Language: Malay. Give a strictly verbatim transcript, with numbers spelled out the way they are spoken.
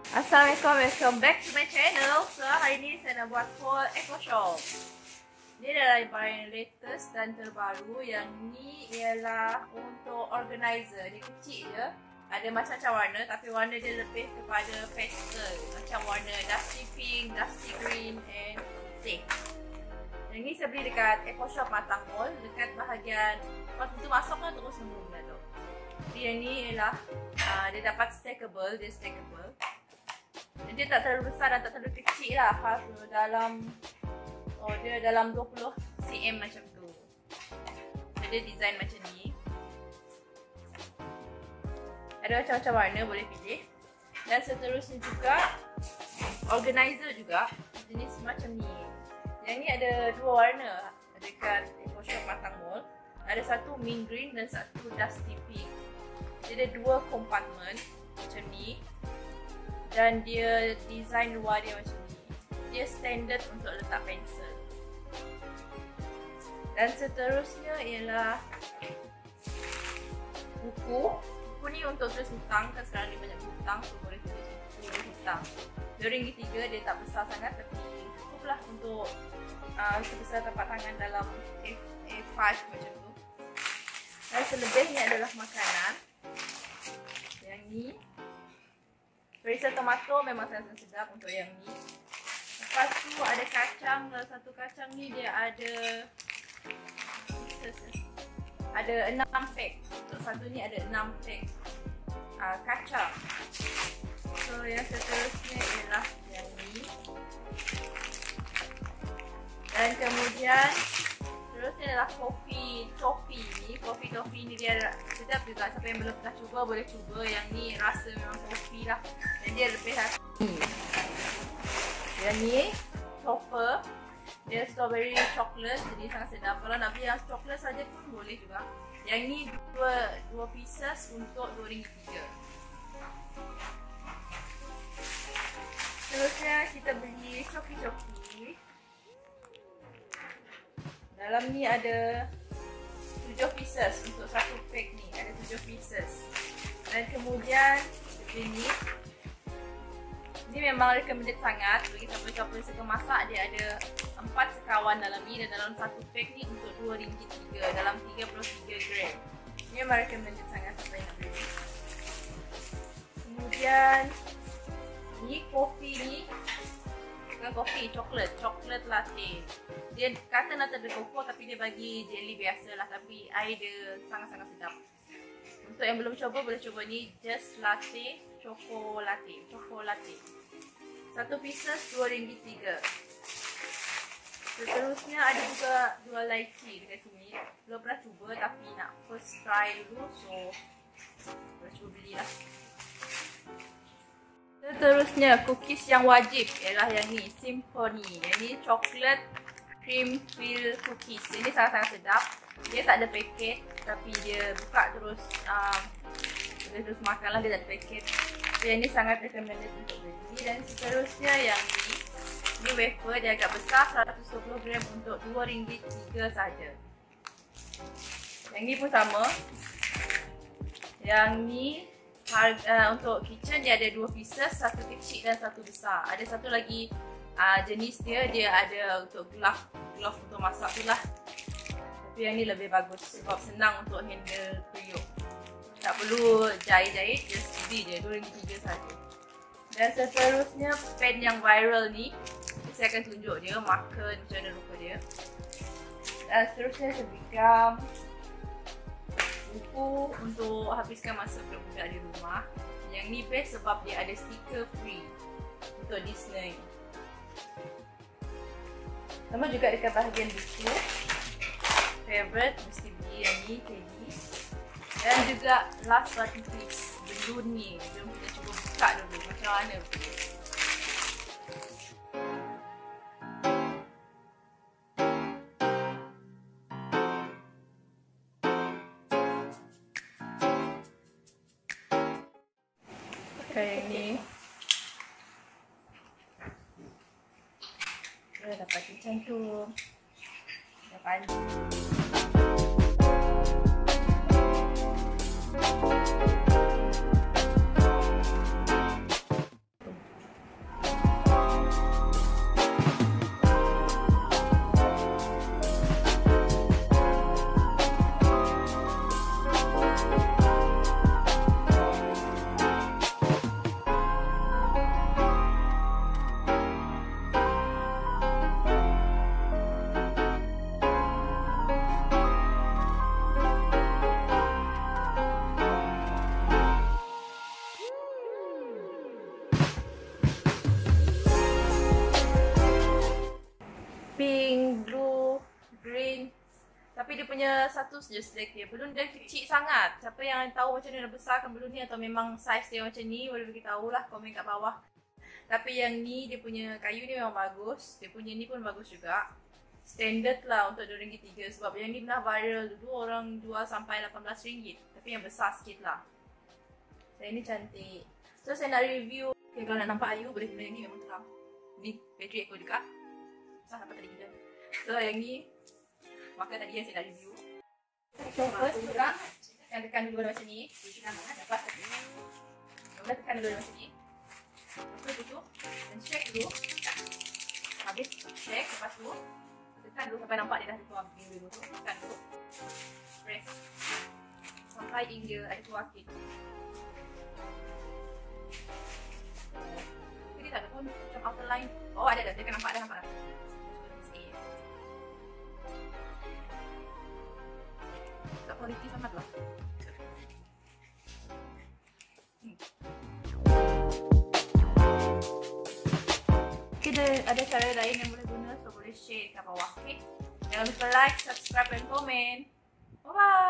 Assalamualaikum, welcome back to my channel. So hari ni saya nak buat haul EcoShop. Ini adalah yang paling latest dan terbaru. Yang ni ialah untuk organizer. Dia kecil je, ada macam-macam warna, tapi warna dia lebih kepada pastel, macam warna dusty pink, dusty green and pink. Yang ni saya beli dekat EcoShop Matang Mall, dekat bahagian waktu tu masuk kan terus nemu benda tu. Dia ni ialah uh, dia dapat stackable, dia stackable. Dia tak terlalu besar dan tak terlalu kecil lah. Khas dalam oh dia dalam dua puluh sentimeter macam tu. Jadi design macam ni. Ada macam-macam warna boleh pilih. Dan seterusnya juga organizer juga jenis macam ni. Yang ni ada dua warna dekat EcoShop Matang Mall. Ada satu mint green dan satu dusty pink. Dia ada dua kompartmen macam ni. Dan dia design luar dia macam ni. Dia standard untuk letak pensel. Dan seterusnya ialah buku. Buku ni untuk tulis hutang, kan sekarang ni banyak hutang, so boleh tulis buku hutang. dua ringgit tiga, dia tak besar sangat tapi cukuplah untuk uh, sebesar tapak tangan dalam A lima macam tu. Dan selebihnya adalah makanan. Yang ni perisa tomato memang sangat sedap untuk yang ni. Lepas tu ada kacang, dalam satu kacang ni dia ada ada enam pack. Untuk satu ni ada enam pack uh, kacang. So yang seterusnya ialah yang ni. Dan kemudian terusnya adalah kopi topi ni. Kopi topi ni dia sedap juga. Siapa yang belum pernah cuba boleh cuba. Yang ni rasa memang kopi lah. Dan dia lebih rasa ni. Yang ni topper. Dia strawberry chocolate, jadi sangat sedap. Kalau nak beli yang coklat saja pun boleh juga. Yang ni dua dua pieces untuk dua ringgit tiga. Terusnya kita beli coki-coki. Dalam ni ada tujuh pieces untuk satu pack ni. Ada tujuh pieces. Dan kemudian ini Ini memang recommended sangat bagi siapa-siapa yang suka masak. Dia ada empat sekawan dalam ni dan dalam satu pack ni untuk dua ringgit tiga dalam tiga puluh tiga gram. Ini memang recommended sangat siapa yang nak beli. Kemudian ni kopi ni, bukan kopi, coklat, coklat latte. Dia kata nak ada koko tapi dia bagi jelly biasa lah, tapi air dia sangat-sangat sedap. Untuk yang belum coba boleh coba ni, just latte, choco latte, choco latte. Satu pieces dua ringgit tiga. Seterusnya ada juga dua lychee dekat sini. Belum pernah cuba tapi nak first try dulu, so boleh cuba belilah. Seterusnya cookies yang wajib ialah yang ni, Symphony. Yang ni chocolate cream fill cookies. Ini sangat-sangat sedap. Dia tak ada paket tapi dia buka terus um, boleh terus makan lah, dia tak ada paket. So, yang ni sangat recommended untuk beli. Dan seterusnya yang ni, ni wafer dia agak besar, seratus dua puluh gram untuk dua ringgit tiga saja. Yang ni pun sama. Yang ni harga, uh, untuk kitchen dia ada dua pieces, satu kecil dan satu besar. Ada satu lagi uh, jenis dia, dia ada untuk glove, glove untuk masak tu lah. Tapi yang ni lebih bagus sebab senang untuk handle periuk. Tak perlu jahit-jahit, just beli je, dua ringgit tiga saja. Dan seterusnya pen yang viral ni, saya akan tunjuk dia, marker macam mana rupa dia. Dan seterusnya sebegam buku untuk habiskan masa budak-budak di rumah. Yang ni best sebab dia ada stiker free untuk Disney. Sama juga dekat bahagian buku. Favorite mesti beli yang ni, Teddy. Dan juga last but not least, balloon ni. Jom kita cuba buka dulu macam mana. Kayak ni. Kita dapat macam tu. Dapat. Tapi dia punya satu je sedekir. Balloon dia kecil sangat. Siapa yang tahu macam mana besarkan balloon ni atau memang saiz dia macam ni, boleh beritahu lah komen kat bawah. Tapi yang ni dia punya kayu ni memang bagus. Dia punya ni pun bagus juga. Standard lah untuk dua ringgit tiga sebab yang ni pernah viral dulu orang jual sampai lapan belas ringgit. Tapi yang besar sikit lah. So yang ni cantik. So saya nak review. Okay, kalau nak nampak Ayu boleh guna yang ni memang terang. Ni bateri aku juga. Susah dapat tadi gila. So yang ni maka tadi yang saya nak review. So first juga yang tekan dulu macam ni. Lepas tadi. Kita tekan dulu macam ni. Lepas tu tutup dan check dulu. Habis check lepas tu tekan dulu sampai nampak dia dah keluar biru tu. Tekan dulu. Press. Sampai hingga ada keluar sikit. Jadi tak ada pun macam outer line. Oh ada dah, dia akan nampak dah nampak dah. Tak quality sangat lah. Hmm. Kita ada cara lain yang boleh guna, so boleh share kat bawah. Okay? Jangan lupa like, subscribe dan komen. Bye bye.